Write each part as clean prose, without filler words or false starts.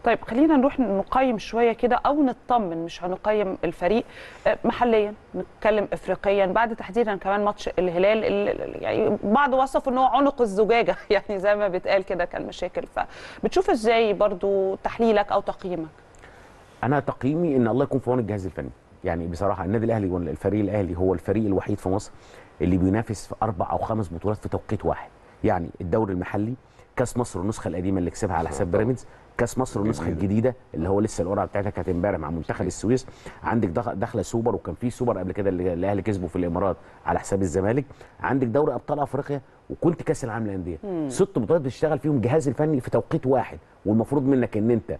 طيب خلينا نروح نقيم شويه كده او نطمن، مش هنقيم الفريق محليا، نتكلم افريقيا بعد تحديدا كمان ماتش الهلال يعني بعض وصفوا ان هو عنق الزجاجه يعني زي ما بيتقال كده كان مشاكل. فبتشوف ازاي برضو تحليلك او تقييمك؟ انا تقييمي ان الله يكون في عون الجهاز الفني. يعني بصراحه النادي الاهلي والفريق الاهلي هو الفريق الوحيد في مصر اللي بينافس في 4 أو 5 بطولات في توقيت واحد. يعني الدوري المحلي، كاس مصر النسخه القديمه اللي كسبها على حساب بيراميدز، كاس مصر النسخه الجديده اللي هو لسه القرعه بتاعتها كانت امبارح مع منتخب السويس، عندك داخله سوبر، وكان في سوبر قبل كده اللي الاهلي كسبه في الامارات على حساب الزمالك، عندك دوري ابطال افريقيا، وكنت كاس العالم للانديه. 6 بطولات بتشتغل فيهم جهاز الفني في توقيت واحد، والمفروض منك ان انت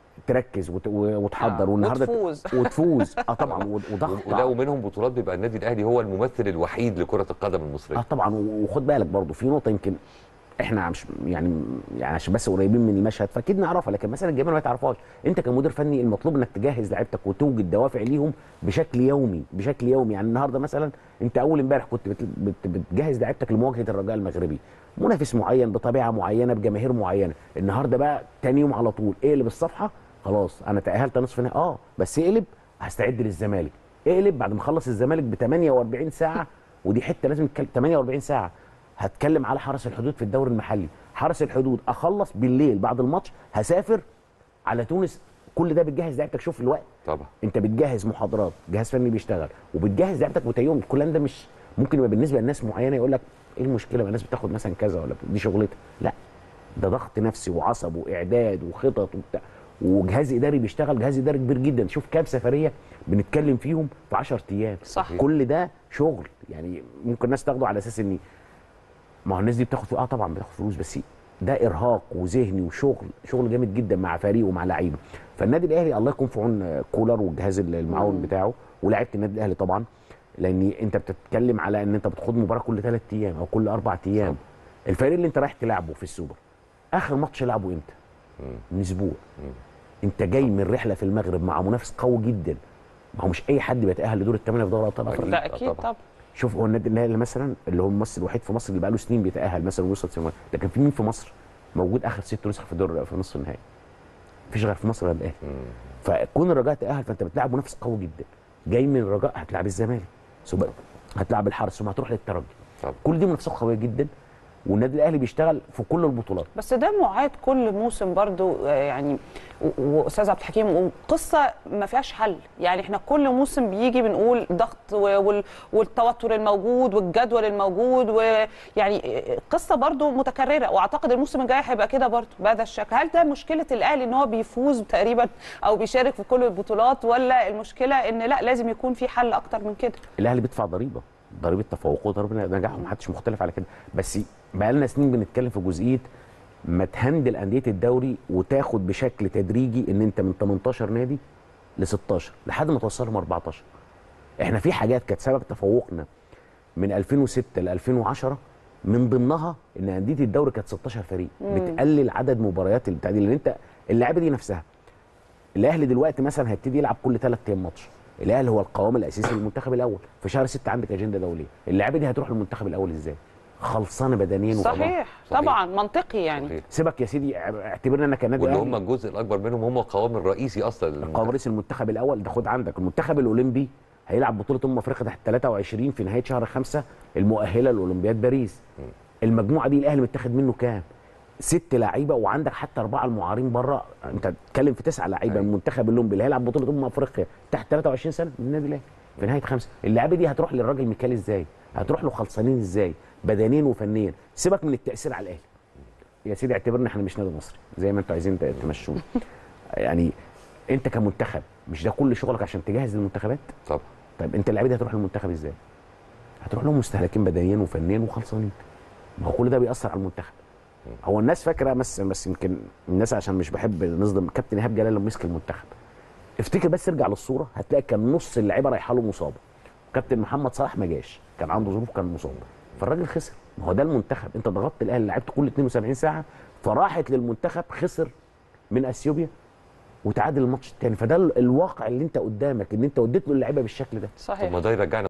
تركز وتحضر والنهارده وتفوز طبعا وضغط. ولا ومنهم بطولات بيبقى النادي الاهلي هو الممثل الوحيد لكره القدم المصريه. طبعا. وخد بالك برضه في نقطه يمكن احنا مش يعني عشان بس قريبين من المشهد فاكيد نعرفها، لكن مثلا الجماهير ما تعرفهاش. انت كمدير فني المطلوب انك تجهز لعيبتك وتوجد دوافع ليهم بشكل يومي بشكل يومي. يعني النهارده مثلا انت اول امبارح كنت بتجهز لعيبتك لمواجهه الرجاء المغربي، منافس معين بطبيعه معينه بجماهير معينه. النهارده بقى تاني يوم على طول اقلب الصفحه، خلاص انا تاهلت نصف نهائي بس اقلب هستعد للزمالك. اقلب بعد ما اخلص الزمالك ب 48 ساعه، ودي حته لازم نتكلم. 48 ساعه هتكلم على حرس الحدود في الدوري المحلي. حرس الحدود اخلص بالليل بعد الماتش هسافر على تونس. كل ده بتجهز لعيبتك. شوف الوقت طبعا انت بتجهز محاضرات، جهاز فني بيشتغل وبتجهز لعيبتك وتيوم. الكلام ده مش ممكن يبقى بالنسبه لناس معينه يقول لك ايه المشكله، ما الناس بتاخد مثلا كذا ولا دي شغلتها. لا، ده ضغط نفسي وعصب واعداد وخطط وبتاع، وجهاز اداري بيشتغل، جهاز اداري كبير جدا. شوف كام سفريه بنتكلم فيهم في 10 ايام. صح. كل ده شغل. يعني ممكن الناس تاخده على اساس ان ما هو الناس دي بتاخد طبعا بتاخد فلوس، بس ده ارهاق وذهني وشغل جامد جدا مع فريق ومع لعيبه. فالنادي الاهلي الله يكون في عون كولر والجهاز المعاون بتاعه ولاعيبه النادي الاهلي طبعا، لان انت بتتكلم على ان انت بتخوض مباراه كل 3 ايام او كل 4 ايام. الفريق اللي انت رايح تلعبه في السوبر اخر ماتش لعبه امتى؟ من اسبوع. انت جاي من رحله في المغرب مع منافس قوي جدا. ما هو مش اي حد بيتاهل لدور الثمانيه في دوري ابطال افريقيا. ده اكيد طبعا. شوف هو النادي الاهلي مثلا اللي هو الممثل الوحيد في مصر اللي بقى له سنين بيتاهل مثلا ويوصل سيمي، لكن في مين في مصر موجود اخر 6 نسخ في الدور في نصف النهائي؟ مفيش غير في مصر غير الاهلي. فكون الرجاء تاهل فانت بتلعب منافس قوي جدا. جاي من الرجاء هتلعب الزمالك، ثم هتلعب الحرس، ثم هتروح للترجي. كل دي منافسات قويه جدا، والنادي الاهلي بيشتغل في كل البطولات. بس ده معاد كل موسم برضو يعني، واستاذ عبد الحكيم، وقصه ما فيهاش حل. يعني احنا كل موسم بيجي بنقول ضغط والتوتر الموجود والجدول الموجود، ويعني قصه برضو متكرره، واعتقد الموسم الجاي هيبقى كده برضو بهذا الشكل. هل ده مشكله الاهلي ان هو بيفوز تقريبا او بيشارك في كل البطولات، ولا المشكله ان لا لازم يكون في حل اكتر من كده؟ الاهلي بيدفع ضريبه تفوقه وضريبه نجاحه، محدش مختلف على كده. بس بقى لنا سنين بنتكلم في جزئيه ما تهندل انديه الدوري وتاخد بشكل تدريجي ان انت من 18 نادي ل 16 لحد ما توصلهم 14. احنا في حاجات كانت سبب تفوقنا من 2006 ل 2010، من ضمنها ان انديه الدوري كانت 16 فريق. بتقلل عدد مباريات البتاع دي، لان انت اللعيبه دي نفسها. الاهلي دلوقتي مثلا هيبتدي يلعب كل 3 ايام ماتش. الاهلي هو القوام الاساسي للمنتخب الاول. في شهر 6 عندك اجنده دوليه، اللعيبه دي هتروح للمنتخب الاول ازاي؟ خلصانه بدنيا صحيح طبعا منطقي يعني. صحيح. سيبك يا سيدي، اعتبرنا انك نادي واللي هم الجزء الاكبر منهم هم القوام الرئيسي اصلا. القوام الرئيسي المنتخب الاول ده. خد عندك المنتخب الاولمبي هيلعب بطوله افريقيا تحت 23 في نهايه شهر 5 المؤهله لاولمبياد باريس. المجموعه دي الاهلي متاخد منه كام؟ 6 لعيبه، وعندك حتى 4 المعارين بره. انت بتتكلم في 9 لعيبه من المنتخب الاولمبي اللي هيلعب بطوله افريقيا تحت 23 سنه من النادي الاهلي في نهايه 5. اللعيبه دي هتروح للراجل ميكالي ازاي؟ هتروح له خلصانين ازاي؟ بدنيا وفنيا. سيبك من التاثير على الاهلي يا سيدي، اعتبرنا احنا مش نادي مصري زي ما انتوا عايزين تمشونا. يعني انت كمنتخب مش ده كل شغلك عشان تجهز المنتخبات؟ طبعا. طيب انت اللعيبه دي هتروح للمنتخب ازاي؟ هتروح لهم مستهلكين بدنيا وفنيا وخلصانين. ما هو كل ده بيأثر على المنتخب. هو الناس فاكره بس يمكن الناس عشان مش بحب نصدم كابتن ايهاب جلال لما مسك المنتخب. افتكر بس ارجع للصوره هتلاقي كان نص اللعيبه رايحه له مصابه. كابتن محمد صلاح ما جاش، كان عنده ظروف، كان مصاب، فالراجل خسر. ما هو ده المنتخب. انت ضغطت الاهلي لعبت كل 72 ساعه فراحت للمنتخب، خسر من اثيوبيا وتعادل الماتش الثاني. فده الواقع اللي انت قدامك، ان انت وديت له اللعيبه بالشكل ده. صحيح. طب ما ده يرجعنا